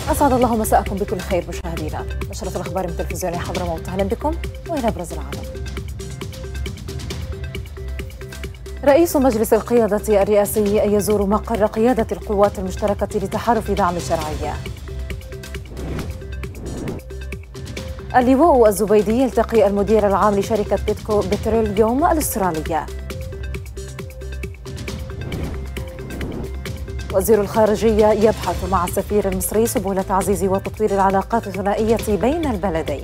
أسعد الله مساءكم بكل خير مشاهدينا. نشرة الأخبار من تلفزيون حضرموت، أهلا بكم وإلى أبرز العالم. رئيس مجلس القيادة الرئاسي يزور مقر قيادة القوات المشتركة لتحالف دعم الشرعية. اللواء الزبيدي يلتقي المدير العام لشركة بيتكو بتروليوم الأسترالية. وزير الخارجية يبحث مع السفير المصري سبل تعزيز وتطوير العلاقات الثنائية بين البلدين.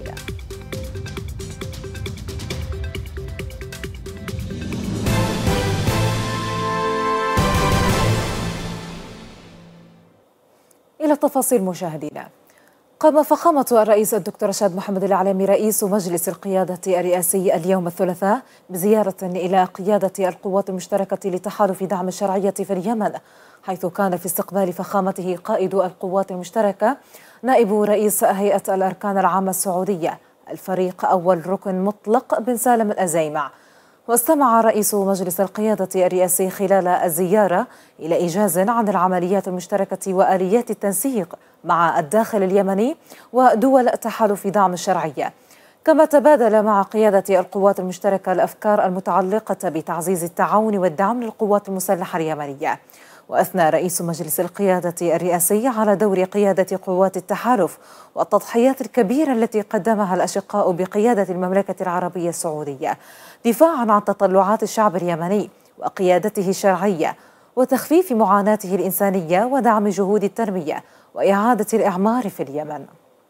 إلى التفاصيل مشاهدينا. قام فخامة الرئيس الدكتور رشاد محمد العليمي رئيس مجلس القيادة الرئاسي اليوم الثلاثاء بزيارة إلى قيادة القوات المشتركة لتحالف دعم الشرعية في اليمن، حيث كان في استقبال فخامته قائد القوات المشتركة نائب رئيس هيئة الأركان العامة السعودية الفريق أول ركن مطلق بن سالم الأزيمع. واستمع رئيس مجلس القيادة الرئاسي خلال الزيارة إلى إيجاز عن العمليات المشتركة وآليات التنسيق مع الداخل اليمني ودول تحالف دعم الشرعية، كما تبادل مع قيادة القوات المشتركة الأفكار المتعلقة بتعزيز التعاون والدعم للقوات المسلحة اليمنية. وأثنى رئيس مجلس القيادة الرئاسي على دور قيادة قوات التحالف والتضحيات الكبيرة التي قدمها الأشقاء بقيادة المملكة العربية السعودية دفاعا عن تطلعات الشعب اليمني وقيادته الشرعية وتخفيف معاناته الإنسانية ودعم جهود التنمية وإعادة الإعمار في اليمن.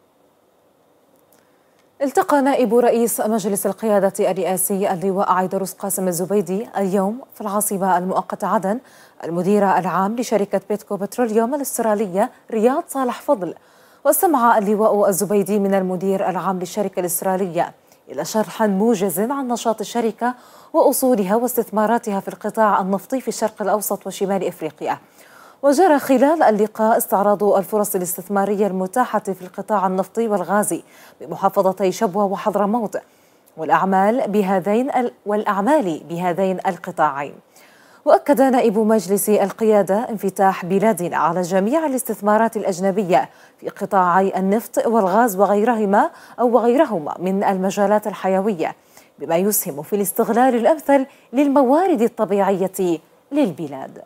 التقى نائب رئيس مجلس القيادة الرئاسي اللواء عيدروس قاسم الزبيدي اليوم في العاصمة المؤقتة عدن المدير العام لشركة بيتكو بتروليوم الأسترالية رياض صالح فضل. واستمع اللواء الزبيدي من المدير العام للشركة الأسترالية إلى شرح موجز عن نشاط الشركة وأصولها واستثماراتها في القطاع النفطي في الشرق الأوسط وشمال إفريقيا. وجرى خلال اللقاء استعراض الفرص الاستثمارية المتاحة في القطاع النفطي والغازي بمحافظتي شبوة وحضرموت والأعمال بهذين القطاعين. وأكد نائب مجلس القيادة انفتاح بلادنا على جميع الاستثمارات الأجنبية في قطاعي النفط والغاز وغيرهما من المجالات الحيوية، بما يسهم في الاستغلال الأمثل للموارد الطبيعية للبلاد.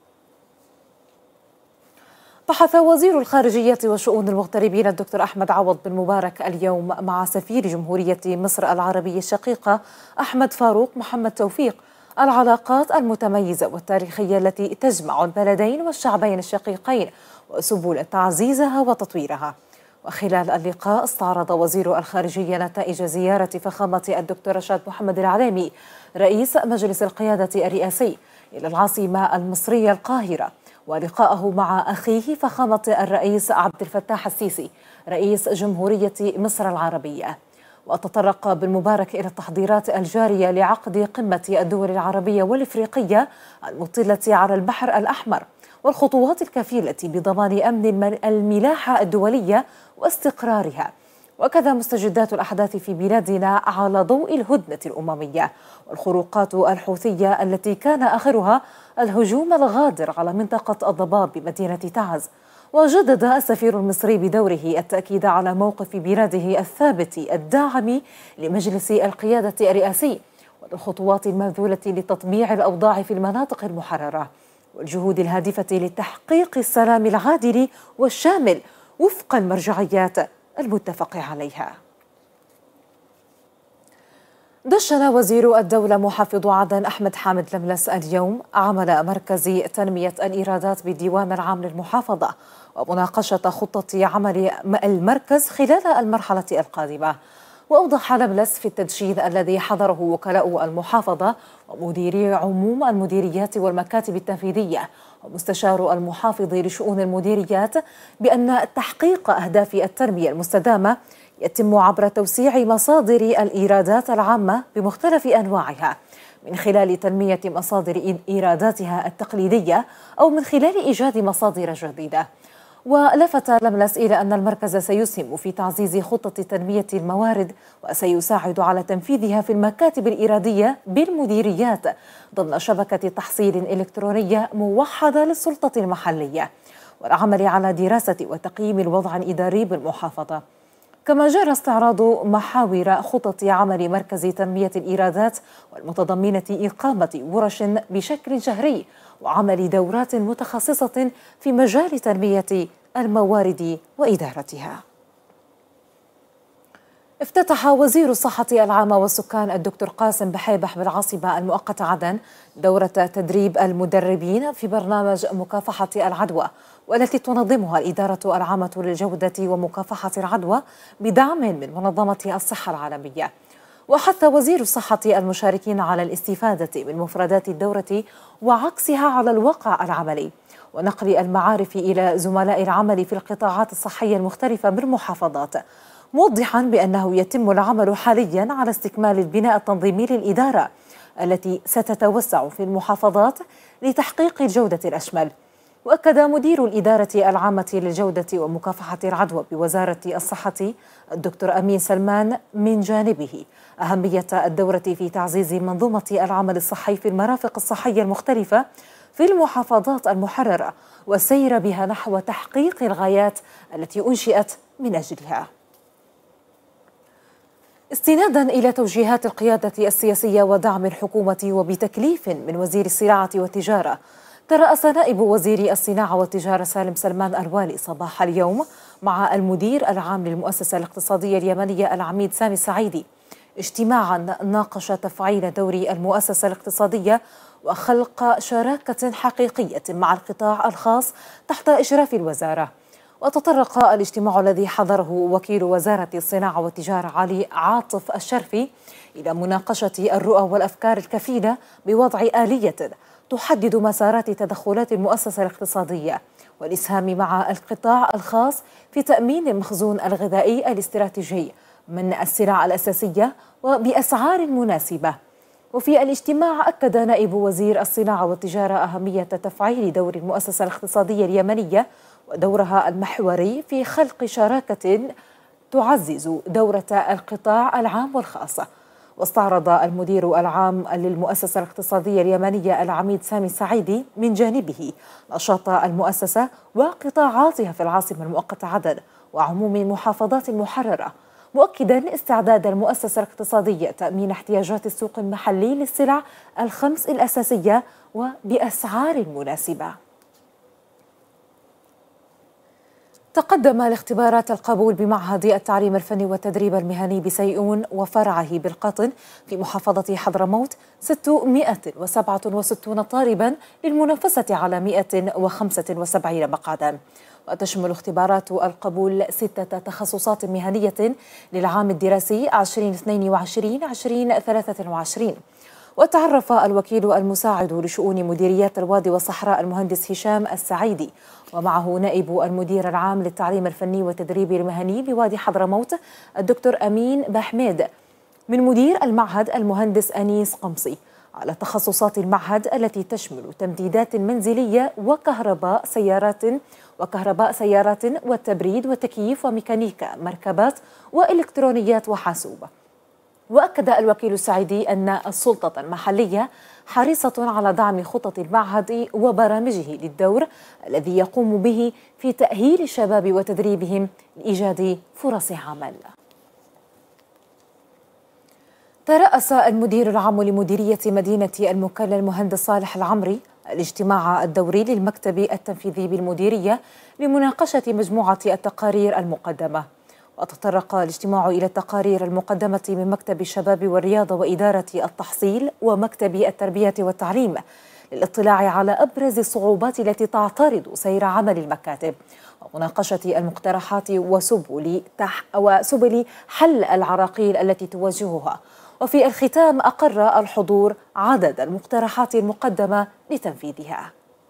بحث وزير الخارجية وشؤون المغتربين الدكتور أحمد عوض بن مبارك اليوم مع سفير جمهورية مصر العربية الشقيقة أحمد فاروق محمد توفيق العلاقات المتميزة والتاريخية التي تجمع البلدين والشعبين الشقيقين وسبل تعزيزها وتطويرها. وخلال اللقاء استعرض وزير الخارجية نتائج زيارة فخامة الدكتور رشاد محمد العليمي رئيس مجلس القيادة الرئاسي إلى العاصمة المصرية القاهرة، ولقاءه مع أخيه فخامة الرئيس عبد الفتاح السيسي رئيس جمهورية مصر العربية. وتطرق بالمبارك إلى التحضيرات الجارية لعقد قمة الدول العربية والإفريقية المطلة على البحر الأحمر والخطوات الكفيلة بضمان أمن الملاحة الدولية واستقرارها، وكذا مستجدات الأحداث في بلادنا على ضوء الهدنة الأممية والخروقات الحوثية التي كان آخرها الهجوم الغادر على منطقة الضباب بمدينة تعز. وجدد السفير المصري بدوره التأكيد على موقف بلاده الثابت الداعم لمجلس القيادة الرئاسي والخطوات المبذولة لتطبيع الأوضاع في المناطق المحررة والجهود الهادفة لتحقيق السلام العادل والشامل وفق المرجعيات المتفق عليها. دشن وزير الدولة محافظ عدن أحمد حامد لملس اليوم عمل مركز تنمية الإيرادات بالديوان العام للمحافظة ومناقشة خطة عمل المركز خلال المرحلة القادمة. وأوضح لملس في التدشين الذي حضره وكلاء المحافظة ومديري عموم المديريات والمكاتب التنفيذية ومستشار المحافظ لشؤون المديريات بأن تحقيق أهداف التنمية المستدامة يتم عبر توسيع مصادر الإيرادات العامة بمختلف أنواعها من خلال تنمية مصادر إيراداتها التقليدية أو من خلال إيجاد مصادر جديدة. ولفت لملس إلى أن المركز سيسهم في تعزيز خطة تنمية الموارد وسيساعد على تنفيذها في المكاتب الإيرادية بالمديريات ضمن شبكة تحصيل إلكترونية موحدة للسلطة المحلية. والعمل على دراسة وتقييم الوضع الإداري بالمحافظة. كما جرى استعراض محاور خطط عمل مركز تنمية الإيرادات والمتضمنة إقامة ورش بشكل شهري وعمل دورات متخصصة في مجال تنمية الموارد وإدارتها. افتتح وزير الصحة العامة والسكان الدكتور قاسم بحيبح بالعاصمة المؤقتة عدن دورة تدريب المدربين في برنامج مكافحة العدوى، والتي تنظمها الإدارة العامة للجودة ومكافحة العدوى بدعم من منظمة الصحة العالمية. وحث وزير الصحة المشاركين على الاستفادة من مفردات الدورة وعكسها على الواقع العملي، ونقل المعارف إلى زملاء العمل في القطاعات الصحية المختلفة بالمحافظات، موضحا بأنه يتم العمل حاليا على استكمال البناء التنظيمي للإدارة التي ستتوسع في المحافظات لتحقيق الجودة الأشمل. وأكد مدير الإدارة العامة للجودة ومكافحة العدوى بوزارة الصحة الدكتور أمين سلمان من جانبه أهمية الدورة في تعزيز منظومة العمل الصحي في المرافق الصحية المختلفة في المحافظات المحررة، والسير بها نحو تحقيق الغايات التي أنشئت من أجلها. استنادا إلى توجيهات القيادة السياسية ودعم الحكومة وبتكليف من وزير الصناعة والتجارة، ترأس نائب وزير الصناعة والتجارة سالم سلمان الوالي صباح اليوم مع المدير العام للمؤسسة الاقتصادية اليمنية العميد سامي السعيدي اجتماعا ناقش تفعيل دور المؤسسة الاقتصادية وخلق شراكة حقيقية مع القطاع الخاص تحت إشراف الوزارة. وتطرق الاجتماع الذي حضره وكيل وزارة الصناعة والتجارة علي عاطف الشرفي إلى مناقشة الرؤى والأفكار الكفيلة بوضع آلية تحدد مسارات تدخلات المؤسسة الاقتصادية والإسهام مع القطاع الخاص في تأمين المخزون الغذائي الاستراتيجي من السلع الأساسية وبأسعار مناسبة. وفي الاجتماع أكد نائب وزير الصناعة والتجارة أهمية تفعيل دور المؤسسة الاقتصادية اليمنية ودورها المحوري في خلق شراكة تعزز دورة القطاع العام والخاص. واستعرض المدير العام للمؤسسة الاقتصادية اليمنية العميد سامي السعيدي من جانبه نشاط المؤسسة وقطاعاتها في العاصمة المؤقتة عدن وعموم المحافظات المحررة، مؤكدا استعداد المؤسسة الاقتصادية تأمين احتياجات السوق المحلي للسلع الخمس الأساسية وبأسعار مناسبة. تقدم لاختبارات القبول بمعهد التعليم الفني والتدريب المهني بسيئون وفرعه بالقطن في محافظة حضرموت 667 طالبا للمنافسة على 175 مقعدا. وتشمل اختبارات القبول 6 تخصصات مهنية للعام الدراسي 2022-2023. وتعرف الوكيل المساعد لشؤون مديريات الوادي والصحراء المهندس هشام السعيدي ومعه نائب المدير العام للتعليم الفني والتدريب المهني بوادي حضرموت الدكتور أمين بحميد من مدير المعهد المهندس أنيس قمصي على تخصصات المعهد التي تشمل تمديدات منزلية وكهرباء سيارات والتبريد والتكييف وميكانيكا مركبات وإلكترونيات وحاسوب. وأكد الوكيل السعيدي أن السلطة المحلية حريصة على دعم خطط المعهد وبرامجه للدور الذي يقوم به في تأهيل الشباب وتدريبهم لإيجاد فرص عمل. ترأس المدير العام لمديرية مدينة المكلا المهندس صالح العمري الاجتماع الدوري للمكتب التنفيذي بالمديرية لمناقشة مجموعة التقارير المقدمة. وتطرق الاجتماع إلى التقارير المقدمة من مكتب الشباب والرياضة وإدارة التحصيل ومكتب التربية والتعليم للاطلاع على أبرز الصعوبات التي تعترض سير عمل المكاتب ومناقشة المقترحات وسبل حل العراقيل التي تواجهها. وفي الختام أقر الحضور عدد المقترحات المقدمة لتنفيذها.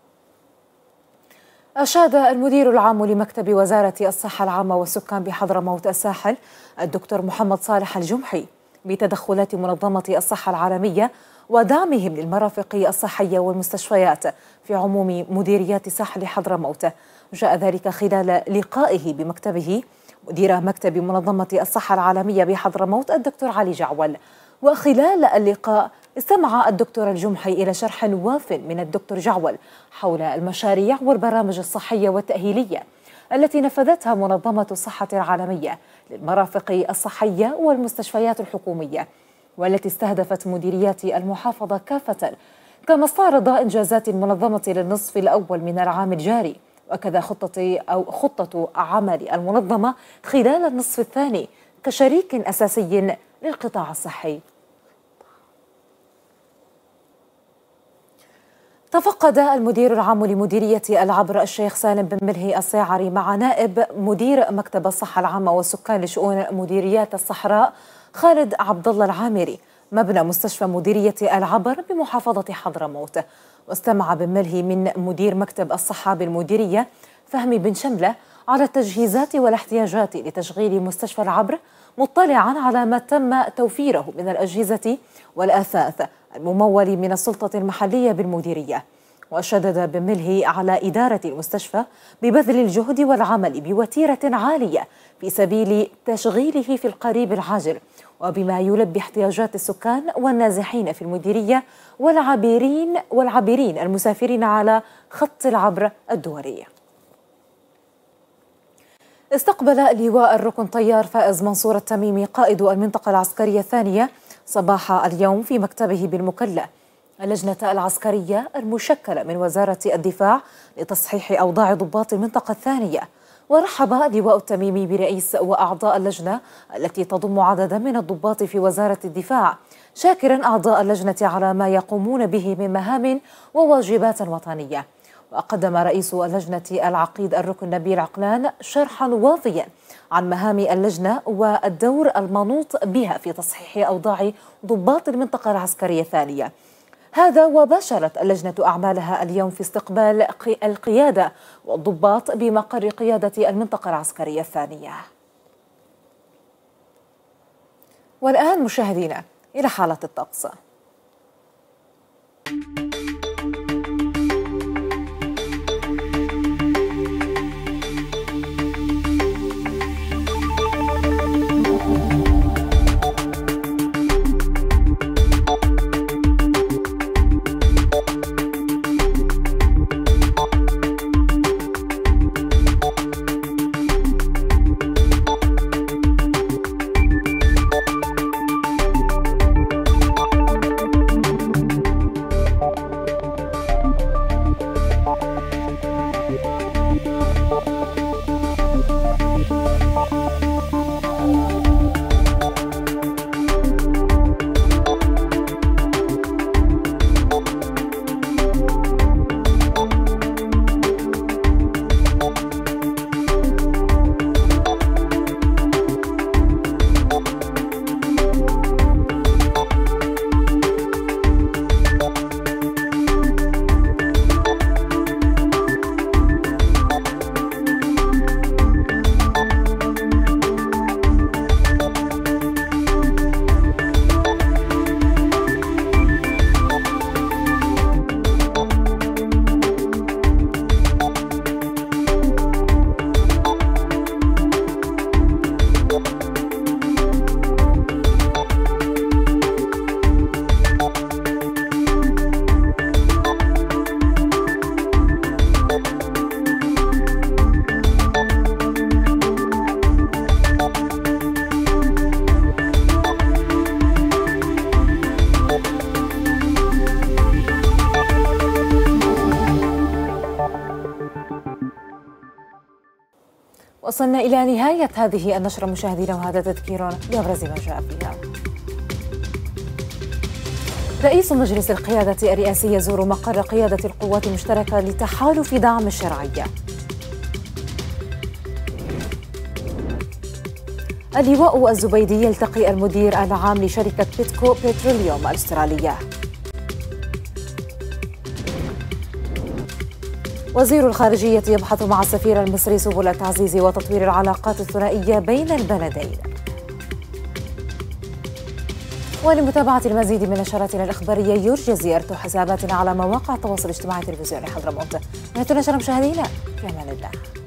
أشاد المدير العام لمكتب وزارة الصحة العامة والسكان بحضرموت الساحل الدكتور محمد صالح الجمحي بتدخلات منظمة الصحة العالمية ودعمهم للمرافق الصحية والمستشفيات في عموم مديريات ساحل حضرموت. جاء ذلك خلال لقائه بمكتبه مدير مكتب منظمة الصحة العالمية بحضرموت الدكتور علي جعول. وخلال اللقاء استمع الدكتور الجمحي إلى شرح واف من الدكتور جعول حول المشاريع والبرامج الصحية والتأهيلية التي نفذتها منظمة الصحة العالمية للمرافق الصحية والمستشفيات الحكومية، والتي استهدفت مديريات المحافظة كافة، كما استعرض إنجازات المنظمة للنصف الأول من العام الجاري، وكذا خطة عمل المنظمة خلال النصف الثاني كشريك أساسي للقطاع الصحي. تفقد المدير العام لمديرية العبر الشيخ سالم بن ملهي الصيعري مع نائب مدير مكتب الصحة العامة والسكان لشؤون مديريات الصحراء خالد عبد الله العامري مبنى مستشفى مديرية العبر بمحافظة حضرموت. واستمع بن ملهي من مدير مكتب الصحة بالمديرية فهمي بن شملة على التجهيزات والاحتياجات لتشغيل مستشفى العبر، مطلعا على ما تم توفيره من الأجهزة والآثاث الممول من السلطة المحلية بالمديرية. وشدد بن ملهي على إدارة المستشفى ببذل الجهد والعمل بوتيرة عالية في سبيل تشغيله في القريب العاجل، وبما يلبي احتياجات السكان والنازحين في المديرية والعابرين المسافرين على خط العبر الدولي. استقبل لواء الركن طيار فائز منصور التميمي قائد المنطقة العسكرية الثانية صباح اليوم في مكتبه بالمكلا اللجنة العسكرية المشكلة من وزارة الدفاع لتصحيح أوضاع ضباط المنطقة الثانية. ورحب لواء التميمي برئيس وأعضاء اللجنة التي تضم عددا من الضباط في وزارة الدفاع، شاكرا أعضاء اللجنة على ما يقومون به من مهام وواجبات وطنية. وقدم رئيس اللجنة العقيد الركن نبيل عقلان شرحا واضيا عن مهام اللجنة والدور المنوط بها في تصحيح أوضاع ضباط المنطقة العسكرية الثانية. هذا وباشرت اللجنة أعمالها اليوم في استقبال القيادة والضباط بمقر قيادة المنطقة العسكرية الثانية. والآن مشاهدينا إلى حالة الطقس. وصلنا إلى نهاية هذه النشرة مشاهدينا، وهذا تذكير بأبرز ما جاء فيها. رئيس مجلس القيادة الرئاسي يزور مقر قيادة القوات المشتركة لتحالف دعم الشرعية. اللواء الزبيدي يلتقي المدير العام لشركة بيتكو بتروليوم الأسترالية. وزير الخارجية يبحث مع السفير المصري سبل تعزيز وتطوير العلاقات الثنائية بين البلدين. ولمتابعة المزيد من نشراتنا الإخبارية يرجى زيارة حساباتنا على مواقع التواصل الاجتماعي تلفزيون حضرموت. نهاية النشرة مشاهدينا، في أمان الله.